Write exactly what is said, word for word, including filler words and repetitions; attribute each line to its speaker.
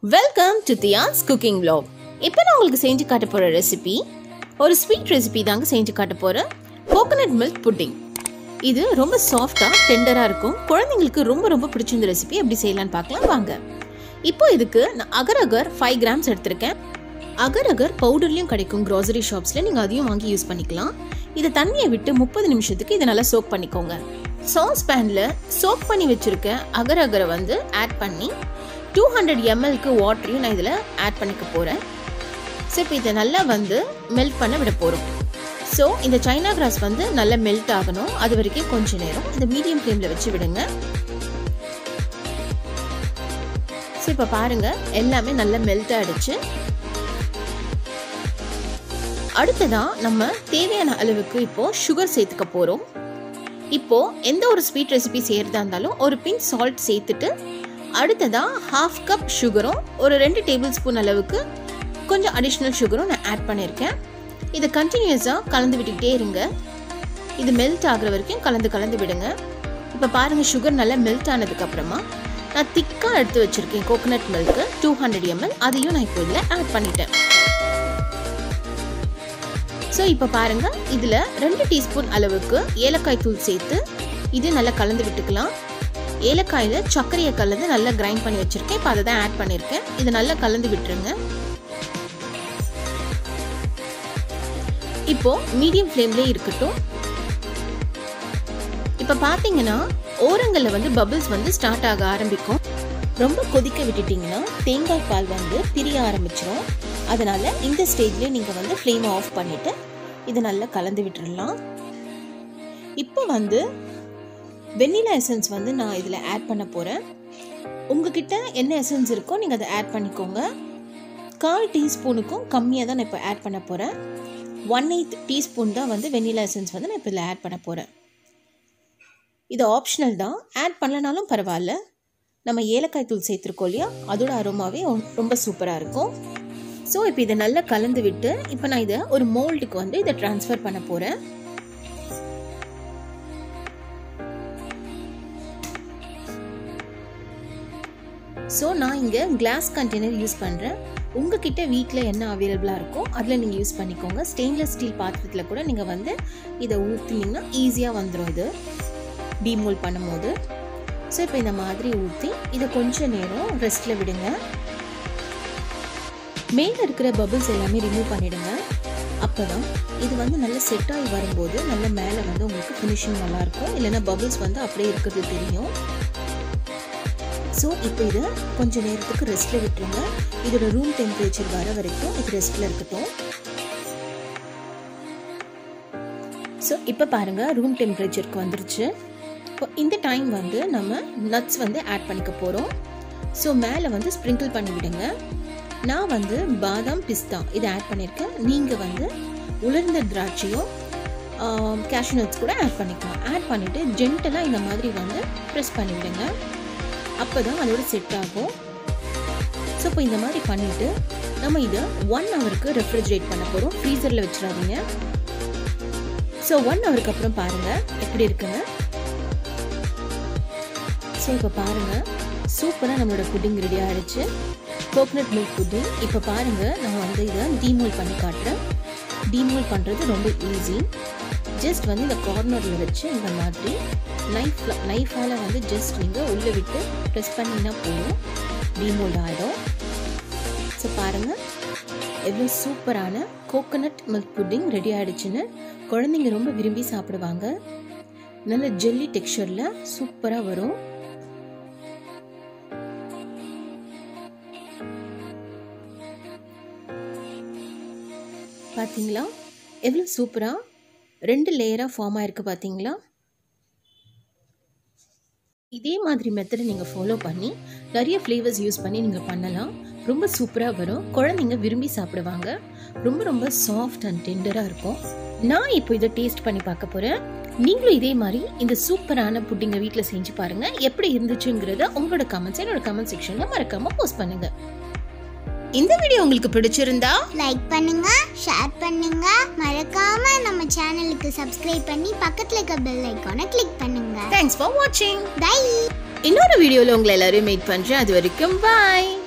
Speaker 1: Welcome to Thiya's cooking vlog. இப்போ நான் உங்களுக்கு செஞ்சு காட்ட போகிற ரெசிபி ஒரு ஸ்வீட் ரெசிபி தாங்க செஞ்சு காட்ட போகிறேன். Coconut milk pudding. இது ரொம்ப சாஃப்டாக டெண்டராக இருக்கும். குழந்தைங்களுக்கு ரொம்ப ரொம்ப பிடிச்ச இந்த ரெசிபி எப்படி செய்யலான்னு பார்க்கலாம் வாங்க. இப்போ இதுக்கு நான் அகர் அகர் ஃபைவ் கிராம்ஸ் எடுத்திருக்கேன். அகர் அகர் பவுடர்லையும் கிடைக்கும் க்ராசரி ஷாப்ஸில், நீங்கள் அதையும் வாங்கி யூஸ் பண்ணிக்கலாம். இதை தண்ணியை விட்டு முப்பது நிமிஷத்துக்கு இதை நல்லா சோக் பண்ணிக்கோங்க. சாஸ் பேனில் சோக் பண்ணி வச்சுருக்க அகர் அகரை வந்து ஆட் பண்ணி டூ ஹண்ட்ரட் எம்எல்க்கு வாட்டரையும் நான் இதில் ஆட் பண்ணிக்க போகிறேன். ஸோ இப்போ இதை நல்லா வந்து மெல்ட் பண்ண விட போகிறோம். ஸோ இந்த சைனா கிராஸ் வந்து நல்லா மெல்ட் ஆகணும். அது வரைக்கும் கொஞ்சம் நேரம் இந்த மீடியம் ஃப்ளேமில் வச்சு விடுங்க. ஸோ இப்போ பாருங்கள், எல்லாமே நல்லா மெல்ட் ஆகிடுச்சு. அடுத்ததான் நம்ம தேவையான அளவுக்கு இப்போது சுகர் சேர்த்துக்க போகிறோம். இப்போது எந்த ஒரு ஸ்வீட் ரெசிபி செய்கிறதா இருந்தாலும் ஒரு பிஞ்ச் சால்ட் சேர்த்துட்டு அடுத்ததாக ஹாஃப் கப் சுகரும் ஒரு ரெண்டு டேபிள் ஸ்பூன் அளவுக்கு கொஞ்சம் அடிஷ்னல் சுகரும் நான் ஆட் பண்ணியிருக்கேன். இதை கண்டினியூஸாக கலந்து விட்டுக்கிட்டே இருங்க. இது மெல்ட் ஆகிற வரைக்கும் கலந்து கலந்து விடுங்க. இப்போ பாருங்கள், சுகர் நல்லா மெல்ட் ஆனதுக்கப்புறமா நான் திக்காக எடுத்து வச்சுருக்கேன் coconut milk two hundred ML, அதையும் நான் இப்போ இதில் ஆட் பண்ணிட்டேன். ஸோ இப்போ பாருங்கள், இதில் ரெண்டு டீஸ்பூன் அளவுக்கு ஏலக்காய் தூள் சேர்த்து இது நல்லா கலந்து விட்டுக்கலாம். ஏலக்காயில் சர்க்கரையை கலந்து நல்லா கிரைண்ட் பண்ணி வச்சுருக்கேன். இப்போ அதை தான் ஆட் பண்ணியிருக்கேன். இதை நல்லா கலந்து விட்டுருங்க. இப்போ மீடியம் ஃப்ளேம்லேயே இருக்கட்டும். இப்போ பார்த்தீங்கன்னா ஓரங்களில் வந்து பபிள்ஸ் வந்து ஸ்டார்ட் ஆக ஆரம்பிக்கும். ரொம்ப கொதிக்க விட்டுட்டிங்கன்னா தேங்காய் பால் வந்து பிரிய ஆரம்பிச்சிடும். அதனால் இந்த ஸ்டேஜ்லேயே நீங்கள் வந்து ஃப்ளேமை ஆஃப் பண்ணிவிட்டு இதை நல்லா கலந்து விட்டுடலாம். இப்போ வந்து வெண்ணிலா எசன்ஸ் வந்து நான் இதில் ஆட் பண்ண போகிறேன். உங்ககிட்ட என்ன எசன்ஸ் இருக்கோ நீங்கள் அதை ஆட் பண்ணிக்கோங்க. கால் டீஸ்பூனுக்கும் கம்மியாக தான் நான் இப்போ ஆட் பண்ண போகிறேன். ஒன் எயித் டீஸ்பூன் தான் வந்து வெண்ணிலா எசன்ஸ் வந்து நான் இப்போ இதில் ஆட் பண்ண போகிறேன். இது ஆப்ஷனல் தான், ஆட் பண்ணலனாலும் பரவாயில்ல. நம்ம ஏலக்காய் தூள் சேர்த்துருக்கோம் இல்லையா, அதோட அரோமாவே ரொம்ப சூப்பராக இருக்கும். ஸோ இப்போ இதை நல்லா கலந்து விட்டு இப்போ நான் இதை ஒரு மோல்டுக்கு வந்து இதை ட்ரான்ஸ்ஃபர் பண்ண போகிறேன். ஸோ நான் இங்கே கிளாஸ் கண்டெய்னர் யூஸ் பண்ணுறேன். உங்ககிட்ட வீட்டில் என்ன அவைலபிளாக இருக்கோ அதில் நீங்கள் யூஸ் பண்ணிக்கோங்க. ஸ்டெயின்லெஸ் ஸ்டீல் பாத்திரத்தில் கூட நீங்கள் வந்து இதை ஊற்றினீங்கன்னா ஈஸியாக வந்துடும் இது டீமோல்ட் பண்ணும்போது. ஸோ இப்போ இந்த மாதிரி ஊற்றி இதை கொஞ்சம் நேரம் ரெஸ்ட்டில் விடுங்க. மேலே இருக்கிற பபிள்ஸ் எல்லாமே ரிமூவ் பண்ணிவிடுங்க. அப்போ தான் இது வந்து நல்லா செட் ஆகி வரும்போது நல்ல மேலே வந்து உங்களுக்கு ஃபினிஷிங் நல்லாயிருக்கும். இல்லைன்னா பபிள்ஸ் வந்து அப்படியே இருக்கிறது தெரியும். ஸோ இப்போ இதை கொஞ்சம் நேரத்துக்கு ரெஸ்ட்டில் விட்டுருங்க. இதோட ரூம் டெம்பரேச்சர் வர வரைக்கும் இது ரெஸ்ட்டில் இருக்கட்டும். ஸோ இப்போ பாருங்கள், ரூம் டெம்பரேச்சருக்கு வந்துருச்சு. இப்போ இந்த டைம் வந்து நம்ம நட்ஸ் வந்து ஆட் பண்ணிக்க போகிறோம். ஸோ மேலே வந்து ஸ்ப்ரிங்கிள் பண்ணி விடுங்க. நான் வந்து பாதாம் பிஸ்தா இதை ஆட் பண்ணியிருக்கேன். நீங்கள் வந்து உலர்ந்த திராட்சையும் கேஷ்யூ நட்ஸ் கூட ஆட் பண்ணிக்கலாம். ஆட் பண்ணிவிட்டு ஜென்டலாக இந்த மாதிரி வந்து ப்ரெஸ் பண்ணி விடுங்க. அப்போ தான் அதோட செட் ஆகும். ஸோ இப்போ இந்த மாதிரி பண்ணிவிட்டு நம்ம இதை ஒன் ஹவருக்கு ரெஃப்ரிஜரேட் பண்ண போகிறோம். ஃப்ரீசரில் வச்சிடாதீங்க. ஸோ ஒன் ஹவருக்கு அப்புறம் பாருங்கள் எப்படி இருக்குன்னு. ஸோ இப்போ பாருங்கள், சூப்பராக நம்மளோட புட்டிங் ரெடி ஆகிடுச்சு, கோகோனட் மில்க் புட்டிங். இப்போ பாருங்கள், நான் வந்து இதை டீமோல்ட் பண்ணி காட்டுறேன். டீமோல்ட் பண்ணுறது ரொம்ப ஈஸி. ஜஸ்ட் வந்து இந்த கார்னரில் வச்சு இந்த மாதிரி நைஃப் நைஃபால் வந்து ஜஸ்ட் நீங்கள் உள்ளே விட்டு ப்ரெஸ் பண்ணிங்கன்னா போதும், டீமோல்ட் ஆகிடும். ஸோ பாருங்கள், எவ்வளோ சூப்பரான கோகோனட் மில்க் புட்டிங் ரெடி ஆகிடுச்சுன்னு. குழந்தைங்க ரொம்ப விரும்பி சாப்பிடுவாங்க. நல்ல ஜெல்லி டெக்ஸ்சரில் சூப்பராக வரும். பார்த்தீங்களா எவ்வளோ சூப்பராக ரெண்டு லேயராக ஃபார்ம் ஆகிருக்கு பார்த்தீங்களா? இதே மாதிரி மெத்தடை நீங்கள் ஃபாலோ பண்ணி நிறைய ஃப்ளேவர்ஸ் யூஸ் பண்ணி நீங்கள் பண்ணலாம். ரொம்ப சூப்பராக வரும். குழந்தைங்க விரும்பி சாப்பிடுவாங்க. ரொம்ப ரொம்ப சாஃப்ட் அண்ட் டெண்டராக இருக்கும். நான் இப்போ இதை டேஸ்ட் பண்ணி பார்க்க போகிறேன். நீங்களும் இதே மாதிரி இந்த சூப்பரான புட்டிங்கை வீட்டில் செஞ்சு பாருங்கள். எப்படி இருந்துச்சுங்கிறத உங்களோட கமெண்ட்ஸ் என்னோட கமெண்ட் செக்ஷனில் மறக்காமல் போஸ்ட் பண்ணுங்கள். இந்த வீடியோ உங்களுக்கு பிடிச்சிருந்தா
Speaker 2: லைக் பண்ணுங்க, ஷேர் பண்ணுங்க, மறக்காம நம்ம சேனலுக்கு சப்ஸ்கிரைப் பண்ணி பக்கத்துல இருக்க பெல் ஐகானை கிளிக் பண்ணுங்க.
Speaker 1: Thanks for watching.
Speaker 2: Bye.
Speaker 1: இன்னொரு வீடியோல உங்களை எல்லாரும் மீட் பண்றேன். அது வரைக்கும் bye.